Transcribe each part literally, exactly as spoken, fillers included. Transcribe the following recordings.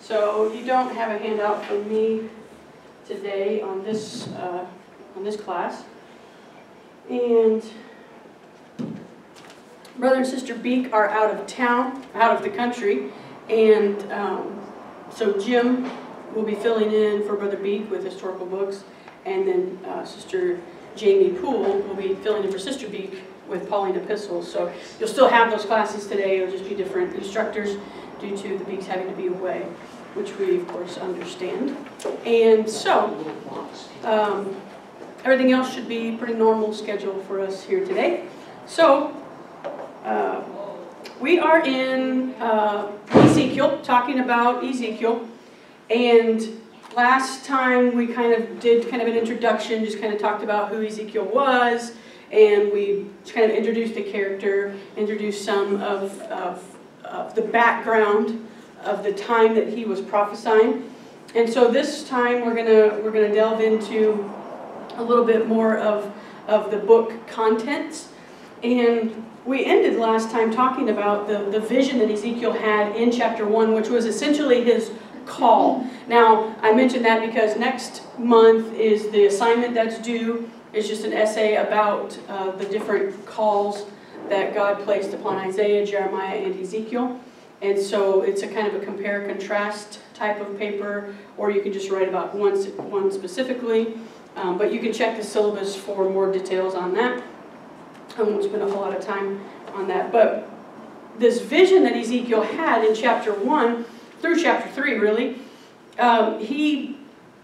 So you don't have a handout from me today on this uh, on this class. And Brother and Sister Beek are out of town, out of the country, and um, so Jim will be filling in for Brother Beek with historical books, and then uh, Sister Jamie Poole will be filling in for Sister Beek with Pauline epistles. So you'll still have those classes today. It'll just be different instructors due to the Beeks having to be away, which we of course understand. And so um, everything else should be pretty normal schedule for us here today. So uh, we are in uh, Ezekiel, talking about Ezekiel, and last time we kind of did kind of an introduction, just kind of talked about who Ezekiel was, and we kind of introduced the character, introduced some of, of, of the background of the time that he was prophesying. And so this time we're gonna we're gonna delve into a little bit more of, of the book contents. And we ended last time talking about the, the vision that Ezekiel had in chapter one, which was essentially his call. Now, I mentioned that because next month is the assignment that's due. It's just an essay about uh, the different calls that God placed upon Isaiah, Jeremiah, and Ezekiel. And so it's a kind of a compare-contrast type of paper, or you can just write about one, one specifically. Um, but you can check the syllabus for more details on that. I won't spend a whole lot of time on that. But this vision that Ezekiel had in chapter one, through chapter three really, um, he,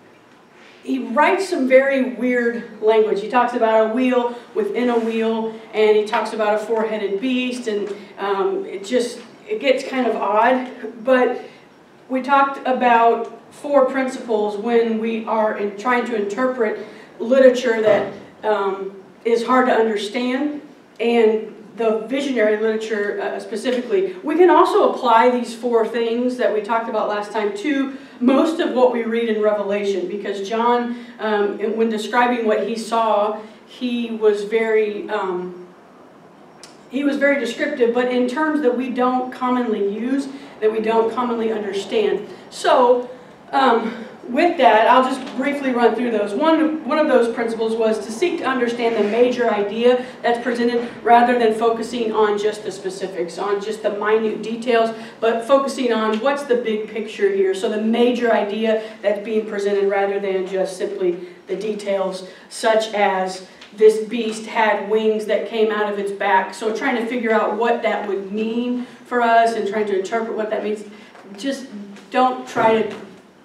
he writes some very weird language. He talks about a wheel within a wheel, and he talks about a four-headed beast, and um, it just, it gets kind of odd. But we talked about four principles when we are in trying to interpret literature that um, is hard to understand, and the visionary literature uh, specifically. We can also apply these four things that we talked about last time to most of what we read in Revelation, because John, um, when describing what he saw, he was very um, he was very descriptive, but in terms that we don't commonly use, that we don't commonly understand. So um, with that, I'll just briefly run through those. One, one of those principles was to seek to understand the major idea that's presented rather than focusing on just the specifics, on just the minute details, but focusing on what's the big picture here. So the major idea that's being presented rather than just simply the details, such as this beast had wings that came out of its back. So trying to figure out what that would mean for us and trying to interpret what that means. Just don't try to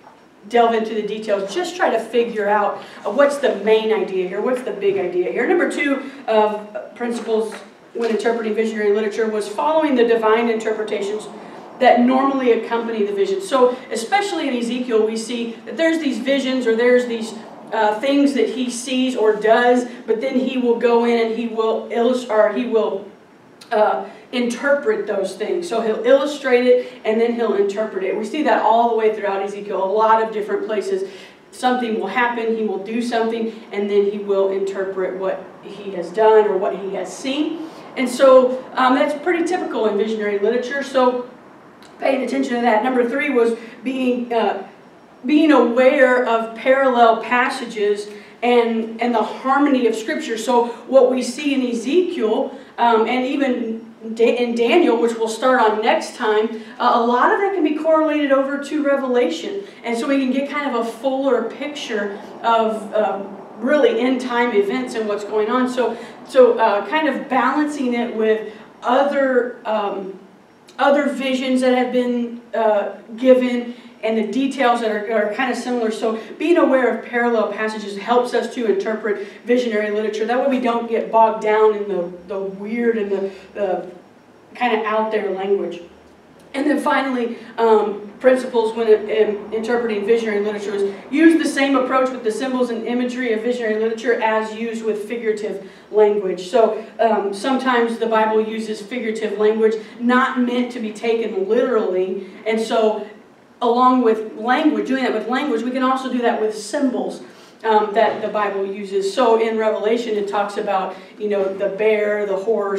delve into the details. Just try to figure out uh, what's the main idea here, what's the big idea here. Number two of principles when interpreting visionary literature was following the divine interpretations that normally accompany the vision. So especially in Ezekiel, we see that there's these visions, or there's these uh, things that he sees or does, but then he will go in and he will illustrate, or he will uh, interpret those things. So he'll illustrate it and then he'll interpret it. We see that all the way throughout Ezekiel, a lot of different places. Something will happen, he will do something, and then he will interpret what he has done or what he has seen. And so um, that's pretty typical in visionary literature, so paying attention to that. Number three was being, uh, being aware of parallel passages and, and the harmony of Scripture. So what we see in Ezekiel, um, and even in Daniel, which we'll start on next time, uh, a lot of that can be correlated over to Revelation. And so we can get kind of a fuller picture of um, really end-time events and what's going on. So, so uh, kind of balancing it with other, um, other visions that have been uh, given, and the details that are, are kind of similar. So being aware of parallel passages helps us to interpret visionary literature. That way we don't get bogged down in the, the weird and the, the kind of out there language. And then finally, um, principles when it, in interpreting visionary literature is use the same approach with the symbols and imagery of visionary literature as used with figurative language. So um, sometimes the Bible uses figurative language not meant to be taken literally, and so along with language, doing that with language, we can also do that with symbols um, that the Bible uses. So in Revelation, it talks about, you know, the bear, the horse,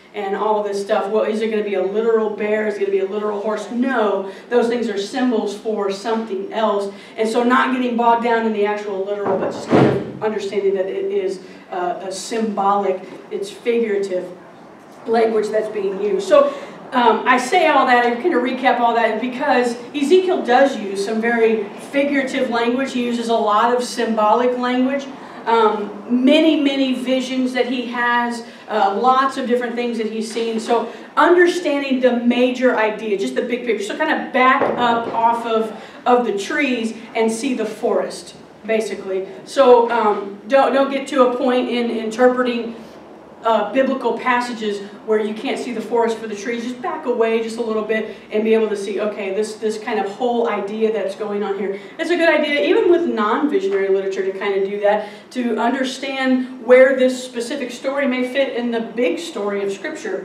and all this stuff. Well, is it going to be a literal bear? Is it going to be a literal horse? No, those things are symbols for something else. And so not getting bogged down in the actual literal, but just kind of understanding that it is uh, a symbolic, it's figurative language that's being used. So um, I say all that, I kind of recap all that, because Ezekiel does use some very figurative language. He uses a lot of symbolic language. Um, many, many visions that he has, uh, lots of different things that he's seen. So understanding the major idea, just the big picture. So kind of back up off of, of the trees and see the forest, basically. So um, don't, don't get to a point in interpreting Uh, biblical passages where you can't see the forest for the trees. Just back away just a little bit and be able to see, okay, this, this kind of whole idea that's going on here. It's a good idea, even with non-visionary literature, to kind of do that, to understand where this specific story may fit in the big story of Scripture.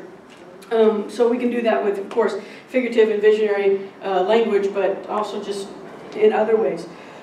Um, so we can do that with, of course, figurative and visionary uh, language, but also just in other ways.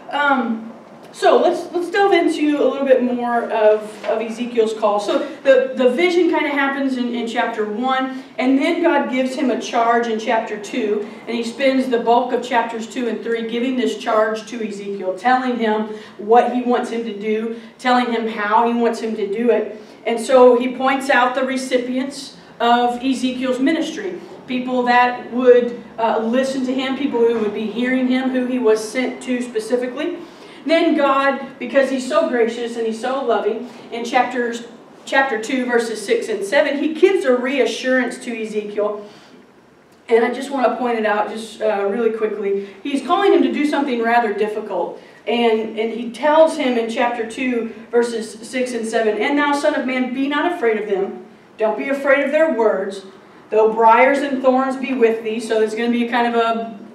Um, So let's let's delve into a little bit more of, of Ezekiel's call. So the, the vision kind of happens in, in chapter one, and then God gives him a charge in chapter two, and he spends the bulk of chapters two and three giving this charge to Ezekiel, telling him what he wants him to do, telling him how he wants him to do it. And so he points out the recipients of Ezekiel's ministry, people that would uh, listen to him, people who would be hearing him, who he was sent to specifically. Then God, because he's so gracious and he's so loving, in chapters, chapter two, verses six and seven, he gives a reassurance to Ezekiel. And I just want to point it out just uh, really quickly. He's calling him to do something rather difficult. And, and he tells him in chapter two, verses six and seven, "And now, son of man, be not afraid of them. Don't be afraid of their words. Though briars and thorns be with thee," so it's going to be kind of a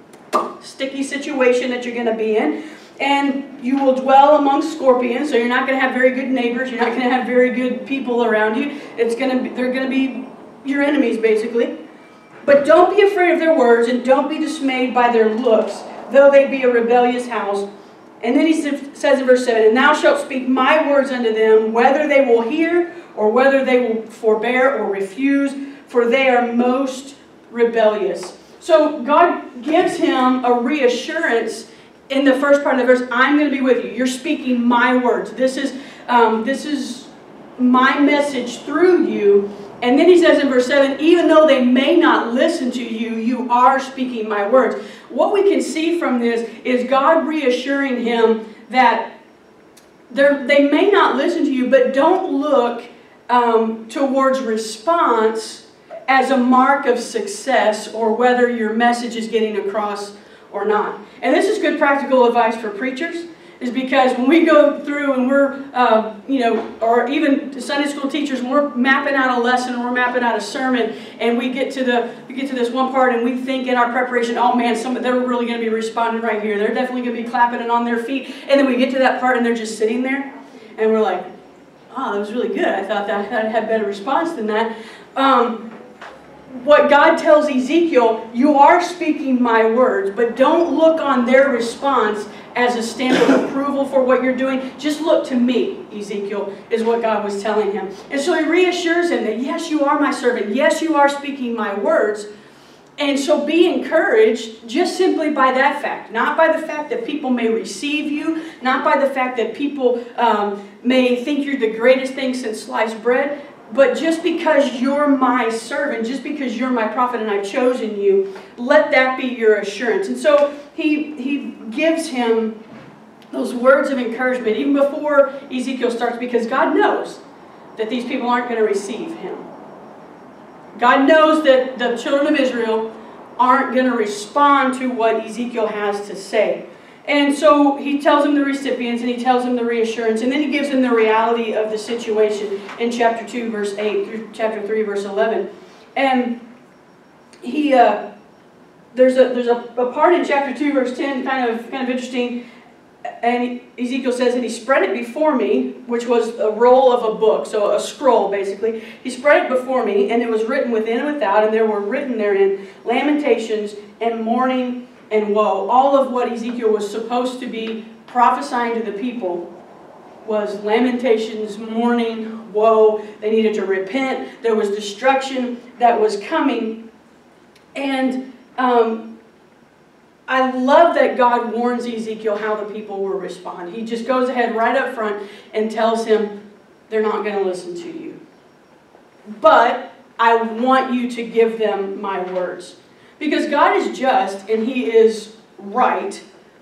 sticky situation that you're going to be in. "And you will dwell among scorpions," so you're not going to have very good neighbors. You're not going to have very good people around you. It's going to be, they're going to be your enemies, basically. "But don't be afraid of their words, and don't be dismayed by their looks, though they be a rebellious house." And then he says in verse seven, "And thou shalt speak my words unto them, whether they will hear, or whether they will forbear or refuse, for they are most rebellious." So God gives him a reassurance in the first part of the verse. I'm going to be with you. You're speaking my words. This is, um, this is my message through you. And then he says in verse seven, even though they may not listen to you, you are speaking my words. What we can see from this is God reassuring him that they may not listen to you, but don't look um, towards response as a mark of success or whether your message is getting across or not. And this is good practical advice for preachers, is because when we go through and we're, uh, you know, or even Sunday school teachers, when we're mapping out a lesson or we're mapping out a sermon, and we get to the we get to this one part, and we think in our preparation, oh man, some they're really going to be responding right here. They're definitely going to be clapping and on their feet. And then we get to that part, and they're just sitting there, and we're like, oh, that was really good. I thought that I had better response than that. Um, What God tells Ezekiel, you are speaking my words, but don't look on their response as a stamp of approval for what you're doing. Just look to me, Ezekiel, is what God was telling him. And so he reassures him that, yes, you are my servant. Yes, you are speaking my words. And so be encouraged just simply by that fact. Not by the fact that people may receive you. Not by the fact that people um, may think you're the greatest thing since sliced bread. But just because you're my servant, just because you're my prophet and I've chosen you, let that be your assurance. And so he, he gives him those words of encouragement even before Ezekiel starts, because God knows that these people aren't going to receive him. God knows that the children of Israel aren't going to respond to what Ezekiel has to say. And so he tells him the recipients, and he tells him the reassurance, and then he gives him the reality of the situation in chapter two, verse eight, through chapter three, verse eleven. And he, uh, there's a there's a, a part in chapter two, verse ten, kind of kind of interesting. And Ezekiel says, "And he spread it before me," which was a roll of a book, so a scroll basically. "He spread it before me, and it was written within and without, and there were written therein lamentations and mourning and woe." All of what Ezekiel was supposed to be prophesying to the people was lamentations, mourning, woe. They needed to repent. There was destruction that was coming. And um, I love that God warns Ezekiel how the people will respond. He just goes ahead right up front and tells him, they're not going to listen to you. But I want you to give them my words. Because God is just and He is right.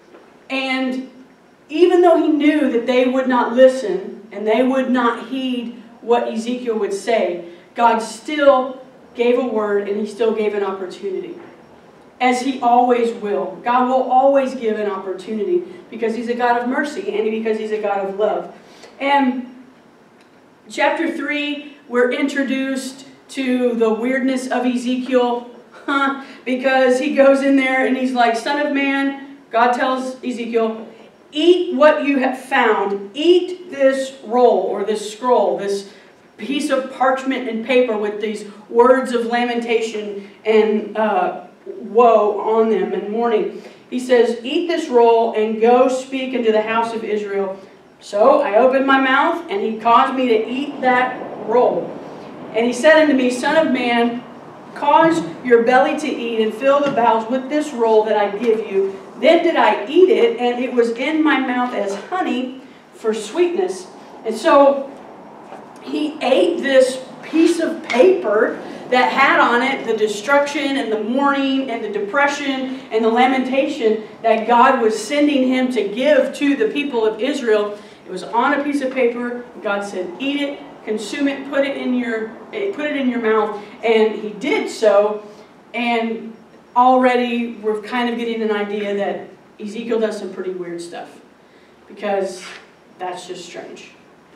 And even though He knew that they would not listen and they would not heed what Ezekiel would say, God still gave a word and He still gave an opportunity. As He always will. God will always give an opportunity because He's a God of mercy and because He's a God of love. And chapter three, we're introduced to the weirdness of Ezekiel. Huh? Because he goes in there and he's like, Son of man, God tells Ezekiel, eat what you have found. Eat this roll or this scroll, this piece of parchment and paper with these words of lamentation and uh, woe on them and mourning. He says, eat this roll and go speak into the house of Israel. So I opened my mouth and He caused me to eat that roll. And He said unto me, Son of man, cause your belly to eat and fill the bowels with this roll that I give you. Then did I eat it, and it was in my mouth as honey for sweetness. And so he ate this piece of paper that had on it the destruction and the mourning and the depression and the lamentation that God was sending him to give to the people of Israel. It was on a piece of paper. God said, eat it, consume it, put it in your, put it in your mouth. And he did so. And already we're kind of getting an idea that Ezekiel does some pretty weird stuff, because that's just strange.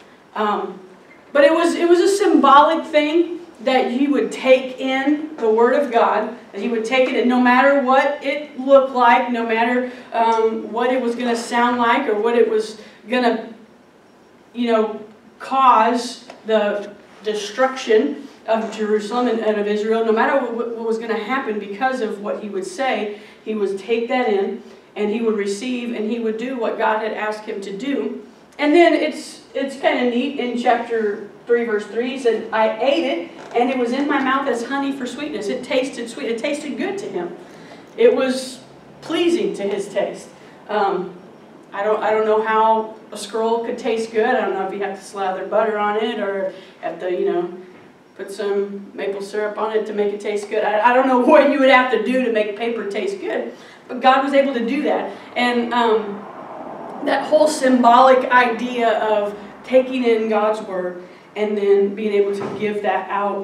Um, but it was, it was a symbolic thing that he would take in the Word of God, that he would take it in no matter what it looked like, no matter um, what it was going to sound like or what it was going to, you know, cause the destruction of Jerusalem and, and of Israel. No matter what, what was going to happen because of what he would say, he would take that in and he would receive and he would do what God had asked him to do. And then it's, it's kind of neat in chapter three, verse three, he said, I ate it, and it was in my mouth as honey for sweetness. It tasted sweet. It tasted good to him. It was pleasing to his taste. Um, I don't, I don't know how a scroll could taste good. I don't know if you have to slather butter on it or have to, you know, put some maple syrup on it to make it taste good. I, I don't know what you would have to do to make paper taste good. But God was able to do that. And um, that whole symbolic idea of taking in God's Word and then being able to give that out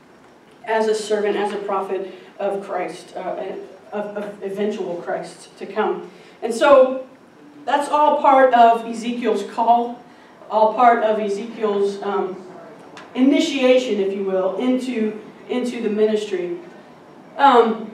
as a servant, as a prophet of Christ, uh, of, of eventual Christ to come. And so that's all part of Ezekiel's call, all part of Ezekiel's um, initiation, if you will, into, into the ministry. Um,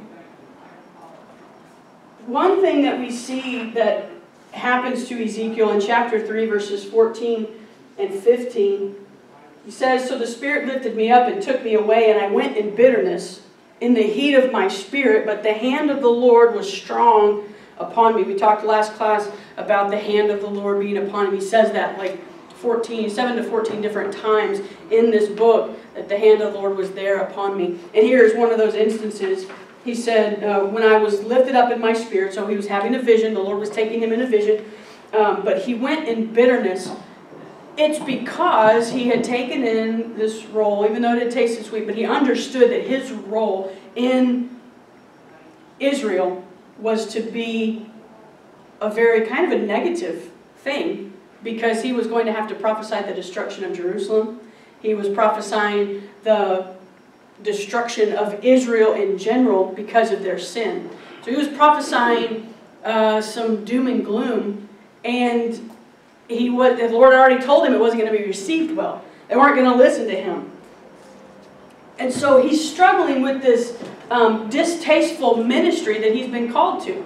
one thing that we see that happens to Ezekiel in chapter three, verses fourteen and fifteen, he says, so the Spirit lifted me up and took me away, and I went in bitterness in the heat of my spirit, but the hand of the Lord was strong upon me. We talked last class about the hand of the Lord being upon him. He says that like fourteen, seven to fourteen different times in this book, that the hand of the Lord was there upon me. And here is one of those instances. He said, uh, when I was lifted up in my spirit, so he was having a vision, the Lord was taking him in a vision, um, but he went in bitterness. It's because he had taken in this role, even though it had tasted sweet, but he understood that his role in Israel was to be a very kind of a negative thing, because he was going to have to prophesy the destruction of Jerusalem. He was prophesying the destruction of Israel in general because of their sin. So he was prophesying uh, some doom and gloom, and he was, the Lord already told him it wasn't going to be received well. They weren't going to listen to him. And so he's struggling with this um, distasteful ministry that he's been called to.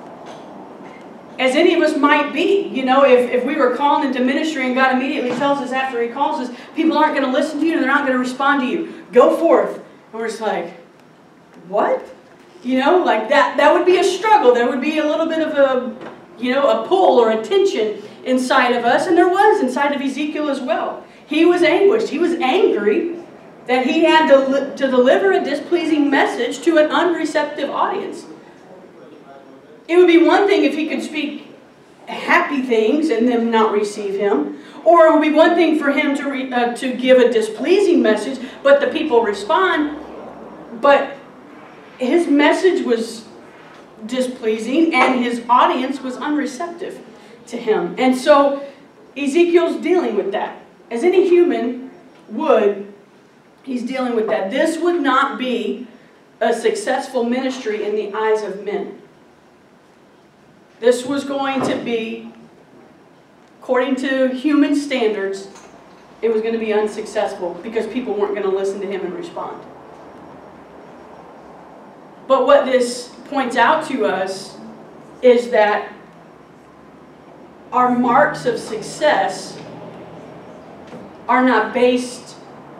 As any of us might be. You know, if, if we were called into ministry and God immediately tells us after he calls us, people aren't going to listen to you and they're not going to respond to you. Go forth. And we're just like, what? You know, like that, that would be a struggle. There would be a little bit of a, you know, a pull or a tension inside of us. And there was inside of Ezekiel as well. He was anguished. He was angry that he had to, to deliver a displeasing message to an unreceptive audience. It would be one thing if he could speak happy things and them not receive him. Or it would be one thing for him to, re, uh, to give a displeasing message, but the people respond. But his message was displeasing and his audience was unreceptive to him. And so Ezekiel's dealing with that. As any human would, he's dealing with that. This would not be a successful ministry in the eyes of men. This was going to be, according to human standards, it was going to be unsuccessful because people weren't going to listen to him and respond. But what this points out to us is that our marks of success are not based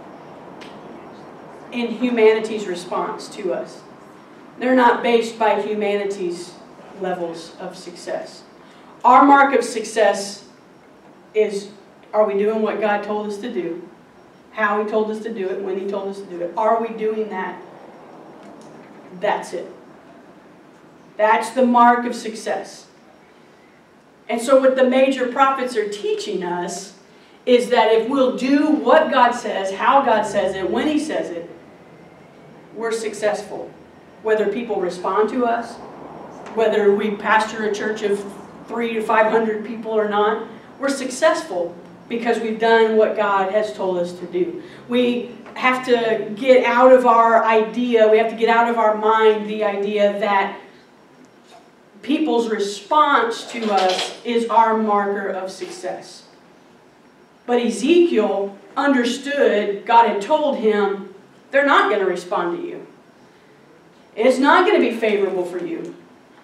in humanity's response to us. They're not based by humanity's levels of success. Our mark of success is, are we doing what God told us to do? How He told us to do it, when He told us to do it. Are we doing that? That's it. That's the mark of success. And so what the major prophets are teaching us is that if we'll do what God says, how God says it, when He says it, we're successful. Whether people respond to us, whether we pastor a church of three to five hundred people or not, we're successful because we've done what God has told us to do. We have to get out of our idea, we have to get out of our mind the idea that people's response to us is our marker of success. But Ezekiel understood, God had told him, they're not going to respond to you. It's not going to be favorable for you.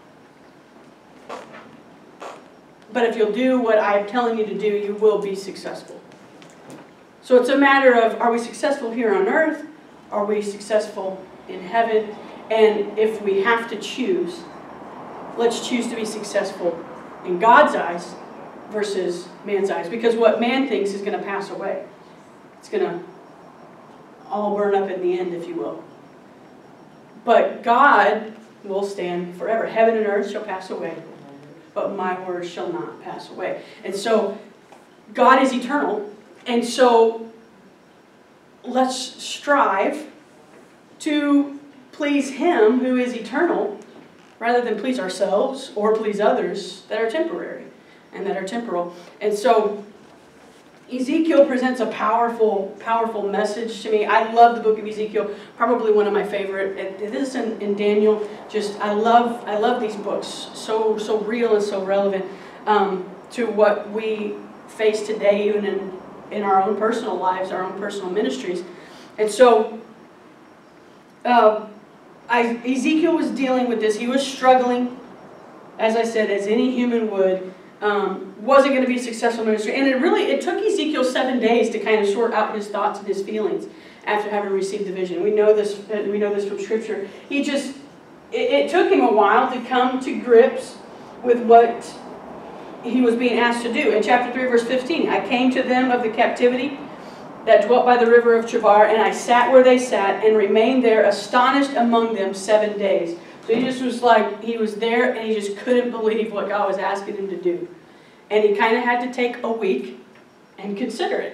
But if you'll do what I'm telling you to do, you will be successful. So it's a matter of, are we successful here on earth? Are we successful in heaven? And if we have to choose, let's choose to be successful in God's eyes versus man's eyes. Because what man thinks is going to pass away. It's going to all burn up in the end, if you will. But God will stand forever. Heaven and earth shall pass away, but my words shall not pass away. And so God is eternal. And so let's strive to please Him who is eternal rather than please ourselves or please others that are temporary and that are temporal. And so Ezekiel presents a powerful, powerful message to me. I love the book of Ezekiel, probably one of my favorite. It is in, in Daniel. Just I love, I love these books. So, so real and so relevant um, to what we face today, even in in our own personal lives, our own personal ministries. And so uh, I, Ezekiel was dealing with this. He was struggling, as I said, as any human would. Um, wasn't going to be a successful ministry. And it really, it took Ezekiel seven days to kind of sort out his thoughts and his feelings after having received the vision. We know this, uh, we know this from Scripture. He just, it, it took him a while to come to grips with what he was being asked to do. In chapter three, verse fifteen, I came to them of the captivity that dwelt by the river of Chebar, and I sat where they sat and remained there astonished among them seven days. So he just was like, he was there and he just couldn't believe what God was asking him to do. And he kind of had to take a week and consider it.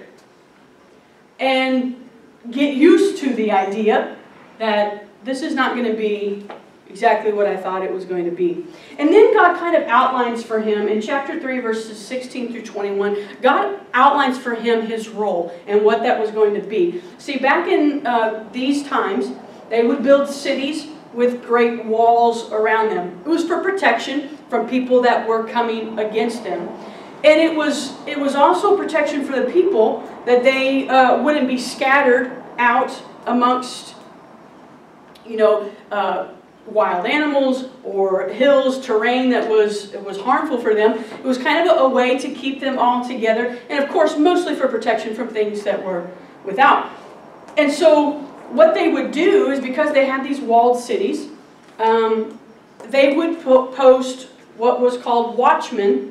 And get used to the idea that this is not going to be exactly what I thought it was going to be. And then God kind of outlines for him, in chapter three, verses sixteen through twenty-one, God outlines for him his role and what that was going to be. See, back in uh, these times, they would build cities with great walls around them. It was for protection from people that were coming against them. And it was, it was also protection for the people that they uh, wouldn't be scattered out amongst, you know, uh, wild animals or hills, terrain that was, it was harmful for them. It was kind of a, a way to keep them all together. And of course, mostly for protection from things that were without. And so what they would do is, because they had these walled cities, um, they would po post what was called watchmen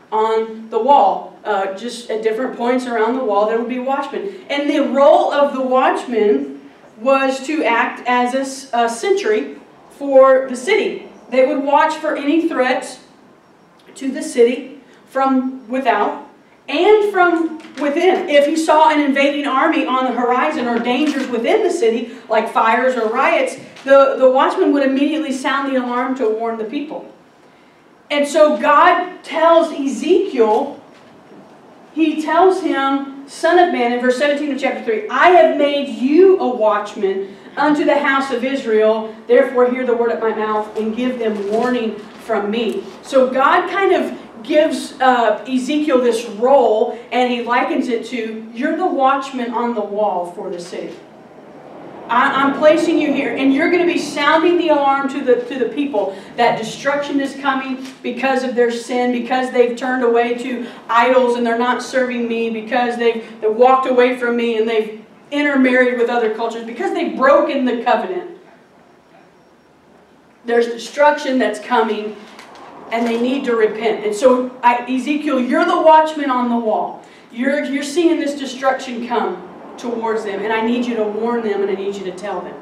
on the wall. Uh, just at different points around the wall, there would be watchmen. And the role of the watchman was to act as a, a sentry for the city. They would watch for any threats to the city from without and from within. If he saw an invading army on the horizon or dangers within the city, like fires or riots, the, the watchman would immediately sound the alarm to warn the people. And so God tells Ezekiel, he tells him, Son of man, in verse seventeen of chapter three, I have made you a watchman unto the house of Israel, therefore hear the word at my mouth and give them warning from me. So God kind of gives uh, Ezekiel this role, and he likens it to, you're the watchman on the wall for the city. I, I'm placing you here, and you're going to be sounding the alarm to the, to the people that destruction is coming because of their sin, because they've turned away to idols and they're not serving me, because they've, they've walked away from me and they've intermarried with other cultures, because they've broken the covenant. There's destruction that's coming, and they need to repent. And so, I, Ezekiel, you're the watchman on the wall. You're, you're seeing this destruction come towards them, and I need you to warn them, and I need you to tell them.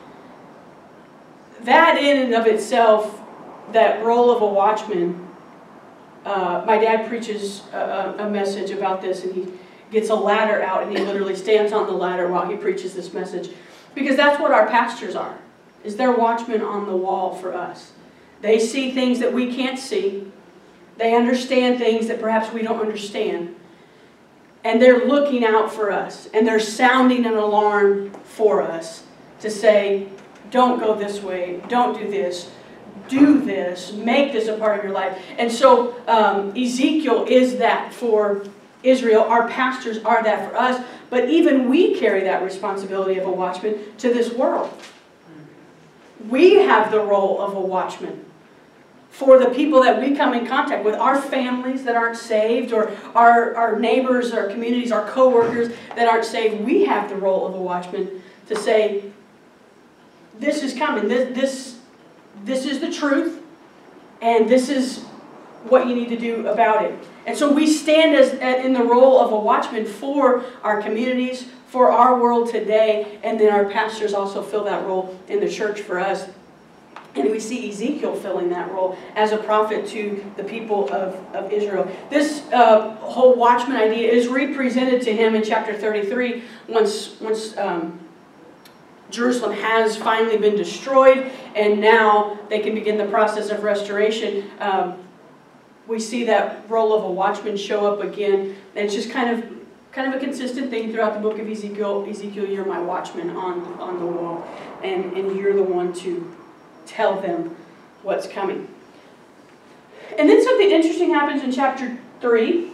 That in and of itself, that role of a watchman, uh, my dad preaches a, a message about this, and he gets a ladder out, and he literally stands on the ladder while he preaches this message. Because that's what our pastors are, is they're watchmen on the wall for us. They see things that we can't see. They understand things that perhaps we don't understand. And they're looking out for us. And they're sounding an alarm for us to say, don't go this way. Don't do this. Do this. Make this a part of your life. And so um, Ezekiel is that for Israel. Our pastors are that for us. But even we carry that responsibility of a watchman to this world. We have the role of a watchman for the people that we come in contact with, our families that aren't saved, or our, our neighbors, our communities, our co-workers that aren't saved. We have the role of a watchman to say, this is coming, this, this, this is the truth, and this is what you need to do about it. And so we stand as in the role of a watchman for our communities, for our world today, and then our pastors also fill that role in the church for us. And we see Ezekiel filling that role as a prophet to the people of, of Israel. This uh, whole watchman idea is represented to him in chapter thirty-three, once, once um, Jerusalem has finally been destroyed, and now they can begin the process of restoration. Um, we see that role of a watchman show up again, and it's just kind of kind of a consistent thing throughout the book of Ezekiel. Ezekiel, you're my watchman on, on the wall, and, and you're the one to tell them what's coming. And then something interesting happens in chapter three.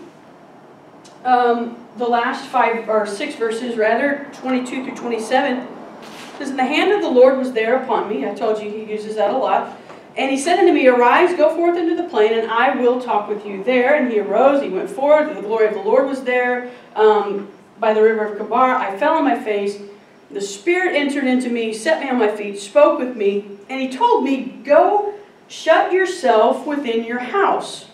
Um, the last five, or six verses rather, twenty-two through twenty-seven, says, and the hand of the Lord was there upon me. I told you he uses that a lot. And he said unto me, arise, go forth into the plain, and I will talk with you there. And he arose, he went forth, and the glory of the Lord was there um, by the river of Kabar. I fell on my face. The Spirit entered into me, set me on my feet, spoke with me, and he told me, go shut yourself within your house.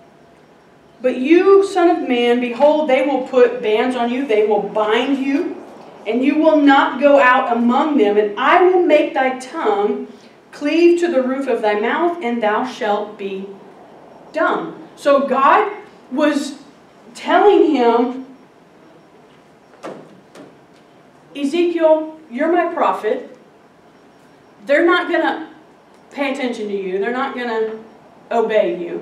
But you, son of man, behold, they will put bands on you, they will bind you, and you will not go out among them, and I will make thy tongue cleave to the roof of thy mouth, and thou shalt be dumb. So God was telling him, Ezekiel, you're my prophet. They're not going to pay attention to you. They're not going to obey you.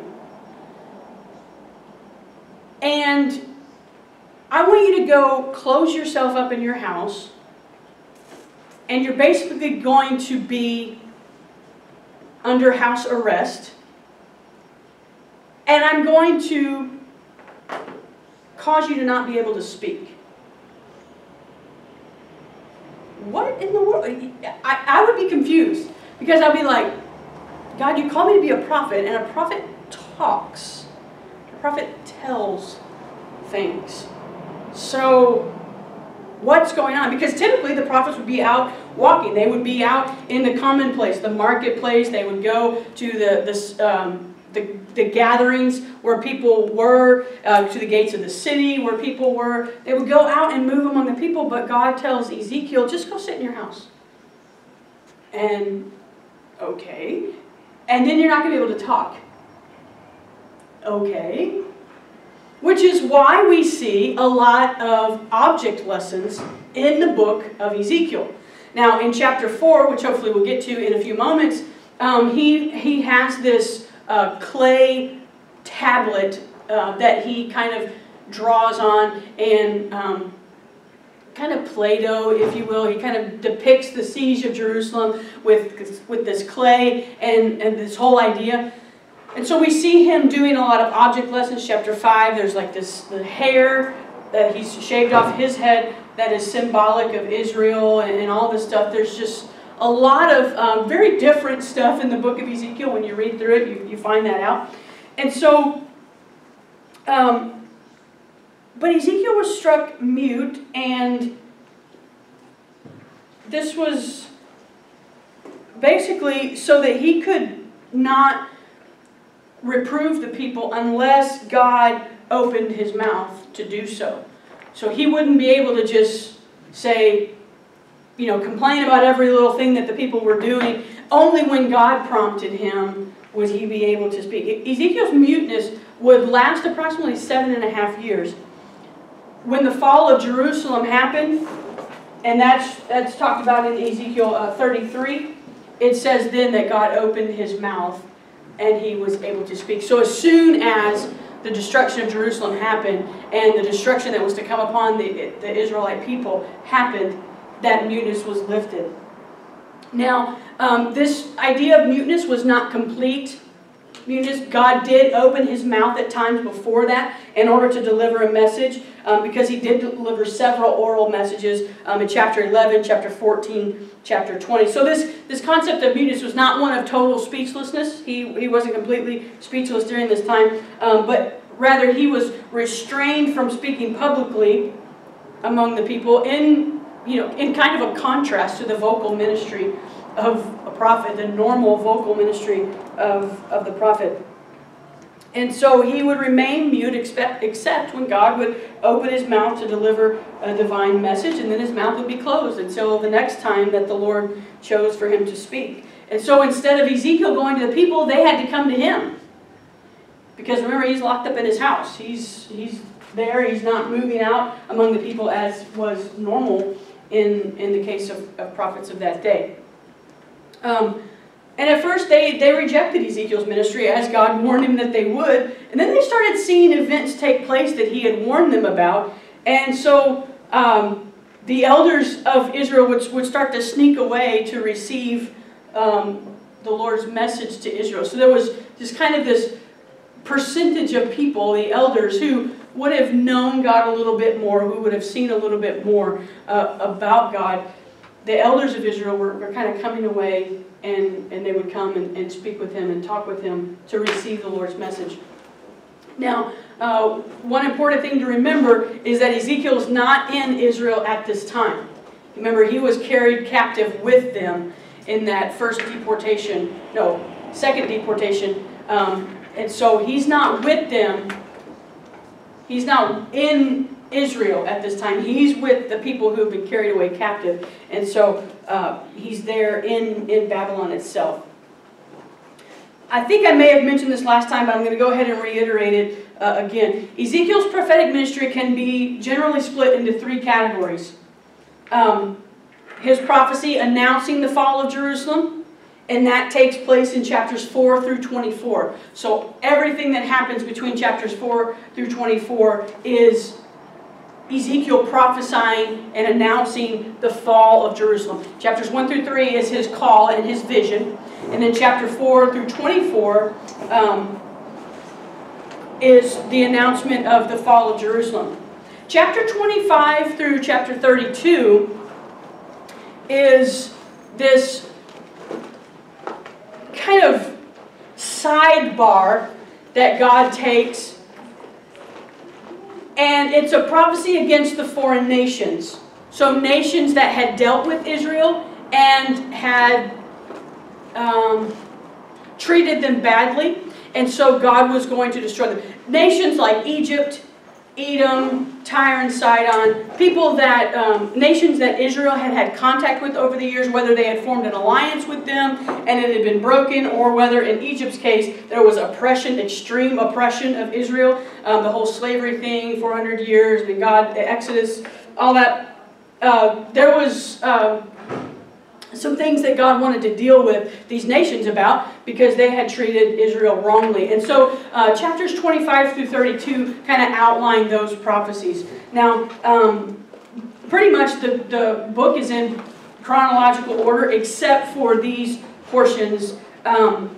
And I want you to go close yourself up in your house, and you're basically going to be under house arrest. And I'm going to cause you to not be able to speak. What in the world? I, I would be confused, because I'd be like, God, you call me to be a prophet, and a prophet talks. A prophet tells things. So What's going on? Because typically the prophets would be out walking. They would be out in the common place, the marketplace. They would go to the, the, um, the, the gatherings where people were, uh, to the gates of the city where people were. They would go out and move among the people, but God tells Ezekiel, just go sit in your house. And, okay. And then you're not going to be able to talk. Okay. Which is why we see a lot of object lessons in the book of Ezekiel. Now, in chapter four, which hopefully we'll get to in a few moments, um, he, he has this uh, clay tablet uh, that he kind of draws on, and um, kind of Play-Doh, if you will. He kind of depicts the siege of Jerusalem with, with this clay and, and this whole idea. And so we see him doing a lot of object lessons. Chapter five, there's like this, the hair that he's shaved off his head that is symbolic of Israel, and, and all this stuff. There's just a lot of um, very different stuff in the book of Ezekiel. When you read through it, you, you find that out. And so, um, but Ezekiel was struck mute, and this was basically so that he could not reprove the people unless God opened his mouth to do so. So he wouldn't be able to just say, you know, complain about every little thing that the people were doing. Only when God prompted him would he be able to speak. Ezekiel's muteness would last approximately seven and a half years. When the fall of Jerusalem happened, and that's, that's talked about in Ezekiel uh, thirty-three, it says then that God opened his mouth and he was able to speak. So as soon as the destruction of Jerusalem happened, and the destruction that was to come upon the, the Israelite people happened, that muteness was lifted. Now, um, this idea of muteness was not complete muteness. God did open his mouth at times before that in order to deliver a message, um, because he did deliver several oral messages um, in chapter eleven, chapter fourteen, chapter twenty. So this, this concept of muteness was not one of total speechlessness. He, he wasn't completely speechless during this time, um, but rather he was restrained from speaking publicly among the people in, you know, in kind of a contrast to the vocal ministry of a prophet, the normal vocal ministry of, of the prophet. And so he would remain mute except, except when God would open his mouth to deliver a divine message, and then his mouth would be closed until the next time that the Lord chose for him to speak. And so instead of Ezekiel going to the people, they had to come to him. Because remember, he's locked up in his house. He's, he's there, he's not moving out among the people as was normal in, in the case of, of prophets of that day. Um, and at first they, they rejected Ezekiel's ministry as God warned him that they would. And then they started seeing events take place that he had warned them about. And so um, the elders of Israel would, would start to sneak away to receive um, the Lord's message to Israel. So there was just kind of this percentage of people, the elders, who would have known God a little bit more, who would have seen a little bit more uh, about God. The elders of Israel were, were kind of coming away, and, and they would come and, and speak with him and talk with him to receive the Lord's message. Now, uh, one important thing to remember is that Ezekiel is not in Israel at this time. Remember, he was carried captive with them in that first deportation, no, second deportation. Um, and so he's not with them. He's not in Israel at this time. He's with the people who have been carried away captive. And so uh, he's there in, in Babylon itself. I think I may have mentioned this last time, but I'm going to go ahead and reiterate it uh, again. Ezekiel's prophetic ministry can be generally split into three categories. Um, his prophecy announcing the fall of Jerusalem, and that takes place in chapters four through twenty-four. So everything that happens between chapters four through twenty-four is Ezekiel prophesying and announcing the fall of Jerusalem. Chapters one through three is his call and his vision. And then chapter four through twenty-four um, is the announcement of the fall of Jerusalem. Chapter twenty-five through chapter thirty-two is this kind of sidebar that God takes, and it's a prophecy against the foreign nations. So nations that had dealt with Israel and had um, treated them badly, and so God was going to destroy them. Nations like Egypt, Edom, Tyre and Sidon, people that, um, nations that Israel had had contact with over the years, whether they had formed an alliance with them and it had been broken, or whether in Egypt's case there was oppression, extreme oppression of Israel, um, the whole slavery thing, four hundred years, and God, the Exodus, all that. Uh, there was um, some things that God wanted to deal with these nations about because they had treated Israel wrongly. And so uh, chapters twenty-five through thirty-two kind of outline those prophecies. Now, um, pretty much the, the book is in chronological order except for these portions. Um,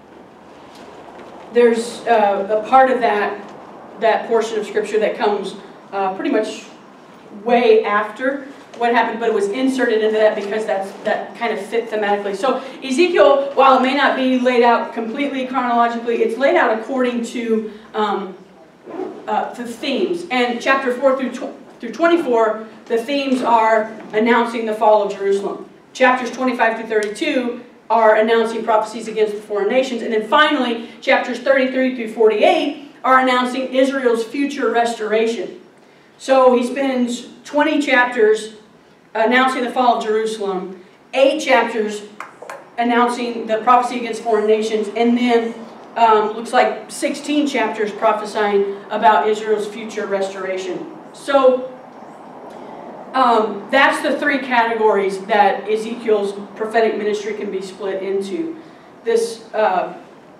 there's uh, a part of that, that portion of Scripture that comes uh, pretty much way after what happened, but it was inserted into that because that's, that kind of fit thematically. So Ezekiel, while it may not be laid out completely chronologically, it's laid out according to um, uh, the themes. And chapter four through, tw through twenty-four, the themes are announcing the fall of Jerusalem. Chapters twenty-five through thirty-two are announcing prophecies against the foreign nations. And then finally, chapters thirty-three through forty-eight are announcing Israel's future restoration. So he spends twenty chapters announcing the fall of Jerusalem, eight chapters announcing the prophecy against foreign nations, and then um, looks like sixteen chapters prophesying about Israel's future restoration. So um, that's the three categories that Ezekiel's prophetic ministry can be split into. This uh,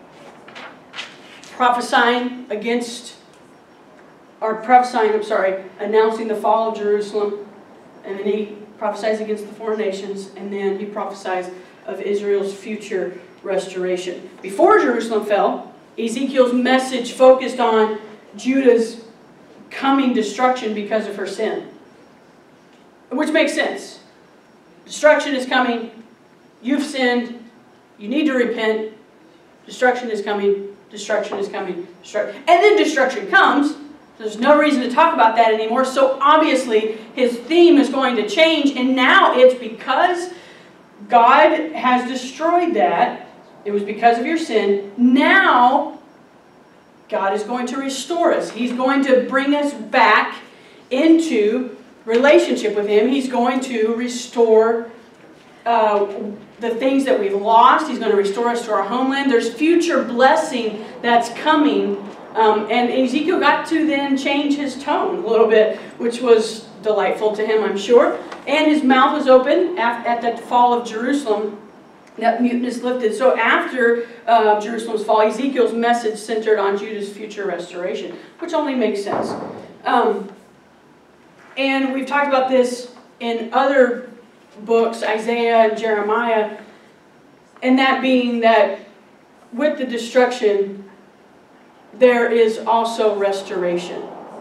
prophesying against, or prophesying, I'm sorry, announcing the fall of Jerusalem, and then he prophesies against the foreign nations, and then he prophesies of Israel's future restoration. Before Jerusalem fell, Ezekiel's message focused on Judah's coming destruction because of her sin. Which makes sense. Destruction is coming. You've sinned. You need to repent. Destruction is coming. Destruction is coming. Destru- and then destruction comes. There's no reason to talk about that anymore, so obviously his theme is going to change, and now it's because God has destroyed that. It was because of your sin. Now God is going to restore us. He's going to bring us back into relationship with Him. He's going to restore uh, the things that we've lost. He's going to restore us to our homeland. There's future blessing that's coming. Um, and Ezekiel got to then change his tone a little bit, which was delightful to him, I'm sure. And his mouth was open at, at the fall of Jerusalem. That muteness lifted. So after uh, Jerusalem's fall, Ezekiel's message centered on Judah's future restoration, which only makes sense. Um, and we've talked about this in other books, Isaiah and Jeremiah, and that being that with the destruction, there is also restoration.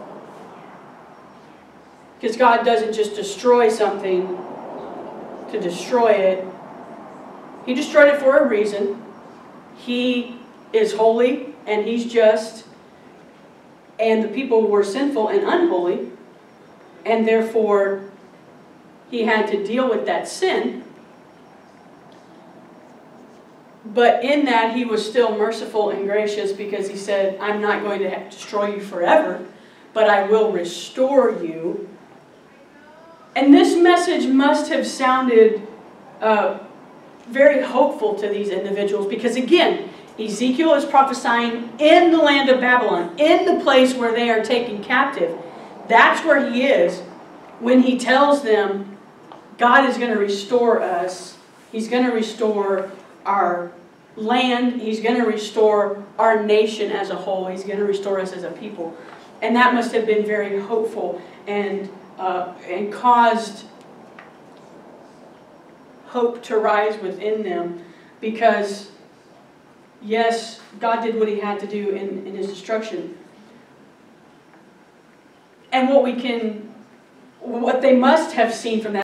Because God doesn't just destroy something to destroy it. He destroyed it for a reason. He is holy and He's just. And the people were sinful and unholy. And therefore, He had to deal with that sin. But in that, He was still merciful and gracious because He said, I'm not going to destroy you forever, but I will restore you. And this message must have sounded uh, very hopeful to these individuals because, again, Ezekiel is prophesying in the land of Babylon, in the place where they are taken captive. That's where he is when he tells them God is going to restore us. He's going to restore our land. He's going to restore our nation as a whole. He's going to restore us as a people. And that must have been very hopeful and, uh, and caused hope to rise within them because, yes, God did what He had to do in, in His destruction. And what we can, what they must have seen from that